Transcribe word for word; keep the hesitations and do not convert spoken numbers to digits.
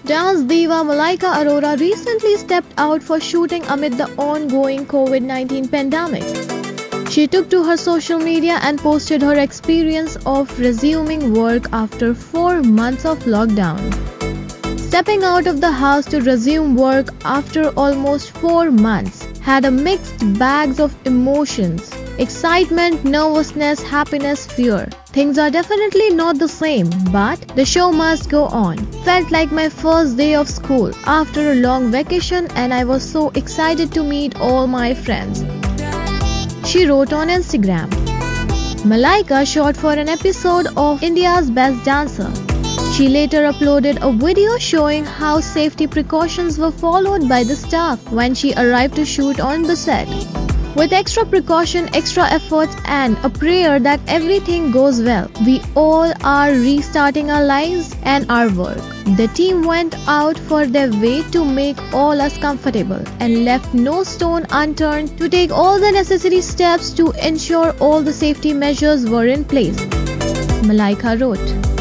Dance diva Malaika Arora recently stepped out for shooting amid the ongoing COVID nineteen pandemic. She took to her social media and posted her experience of resuming work after four months of lockdown. Stepping out of the house to resume work after almost four months had a mixed bags of emotions. Excitement, nervousness, happiness, fear. Things are definitely not the same, but the show must go on. Felt like my first day of school after a long vacation, and I was so excited to meet all my friends. She wrote on Instagram. Malaika shot for an episode of India's Best Dancer. She later uploaded a video showing how safety precautions were followed by the staff when she arrived to shoot on the set. With extra precaution, extra efforts, and a prayer that everything goes well, we all are restarting our lives and our work. The team went out for their way to make all us comfortable and left no stone unturned to take all the necessary steps to ensure all the safety measures were in place, Malaika wrote.